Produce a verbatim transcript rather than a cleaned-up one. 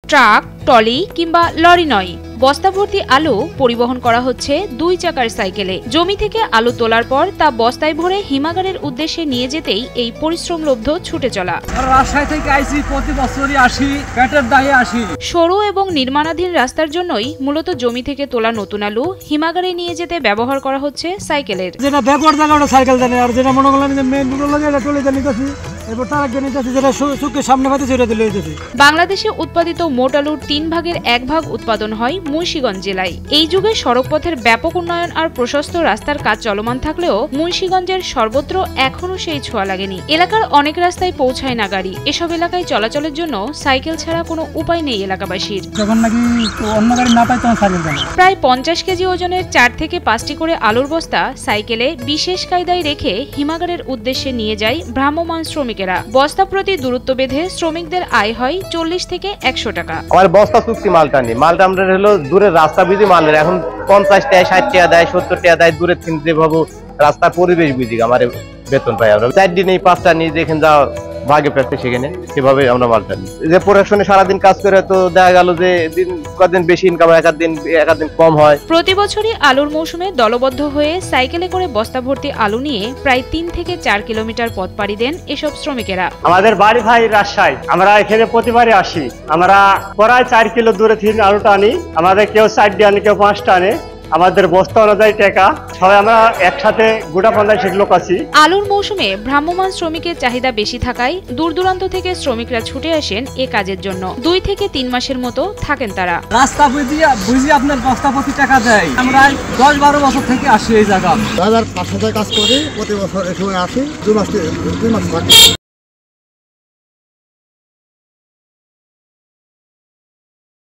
Truck, trolley কিংবা lorry নয়, বস্তা ভর্তি আলু পরিবহন করা হচ্ছে দুই চাকার সাইকেলে। জমি থেকে আলু তোলার পর তা বস্তায় ভরে হিমাগারের উদ্দেশ্যে নিয়ে যেতেই এই পরিশ্রমলব্ধ ছুটে চলা। রাজশাহী থেকে আইছি, প্রতি বছরই আসি, পেটের দায়ে আসি। সরু এবং নির্মাণাধীন রাস্তার জন্যই মূলত জমি থেকে তোলা নতুন আলু হিমাগারে নিয়ে যেতে ব্যবহার করা হচ্ছে সাইকেলের। যেটা ব্যাকওয়ার্ড জায়গাটা সাইকেল জানে, আর যেটা মনে করলাম যে মেইন রোড লাগে এটা ট্রলি জানি কাছে, এরপর ট্রাক জানি কাছে, যেটা চোখের সামনে পাইতে সেটা দিলে যেতে। বাংলাদেশে উৎপাদিত মোট আলুর তিন ভাগের এক ভাগ উৎপাদন হয় মুন্সিগঞ্জ জেলায়। এই যুগে সড়কপথের ব্যাপক উন্নয়ন আর প্রশস্ত রাস্তার কাজ চলমান থাকলেও মুন্সিগঞ্জের সর্বত্র এখনো সেই ছোঁয়া লাগেনি। এলাকার অনেক রাস্তায় পৌঁছায় না গাড়ি। এসব এলাকায় চলাচলের জন্য সাইকেল ছাড়া কোনো উপায় নেই এলাকাবাসীর। যখন নাকি অন্য গাড়ি না পায় তখন সাইকেল চালায়। প্রায় পঞ্চাশ কেজি ওজনের চার থেকে পাঁচটি করে আলুর বস্তা সাইকেলে বিশেষ কায়দায় রেখে হিমাগারের উদ্দেশ্যে নিয়ে যায় ভ্রাম্যমাণ শ্রমিকেরা। বস্তা প্রতি দূরত্ব বেঁধে শ্রমিকদের আয় হয় চল্লিশ থেকে একশো টাকা। আমার বস্তা চুক্তি মালটা নেই, মালটা আমরা হলো দূরের রাস্তা বিধি মালের, এখন পঞ্চাশ টাকা ষাট টাকা দেয়, সত্তর টাকা দেয়, দূরের থেকে যেভাবে রাস্তার পরিবেশ বুঝি আমার বেতন পাই। আমরা চার দিন এই পাঁচটা নিয়ে যেখানে যা ভাগে প্রাপ্তি সেখানে সেভাবে আমরা মালটা নিই। যে প্রোডাকশনে সারাদিন কাজ করে তো দেখা গেল যে দিন কদিন বেশি ইনকাম, এক দিন এক দিন কম হয়। প্রতি বছরই আলুর মৌসুমে দলবদ্ধ হয়ে সাইকেলে করে বস্তা ভর্তি আলু নিয়ে প্রায় তিন থেকে চার কিলোমিটার পথ পাড়ি দেন এসব শ্রমিকেরা। আমাদের বাড়ি ভাই রাজশাহী, আমরা এখানে প্রতিবারই আসি। আমরা প্রায় চার কিলো দূরে থেকে আলুটা আনি, আমাদের কেউ চারটি আনি, কেউ পাঁচটা আনে। আমাদের বস্তা অনুযায়ী টাকা, সবাই আমরা একসাথে গোটা পঞ্চাশ লোক আছি। আলুর মৌসুমে ভ্রাম্যমাণ শ্রমিকের চাহিদা বেশি থাকায় দূর দূরান্ত থেকে শ্রমিকরা ছুটে আসেন এ কাজের জন্য। দুই থেকে তিন মাসের মতো থাকেন তারা। রাস্তা বুঝিয়ে বুঝিয়ে আপনার বস্তা প্রতি টাকা দেয়। আমরা দশ বারো বছর থেকে আসি এই জায়গা। হাজার পাঁচ হাজার কাজ করি, প্রতি বছর এই সময় আসি, দুই মাস দুই মাস থাকি।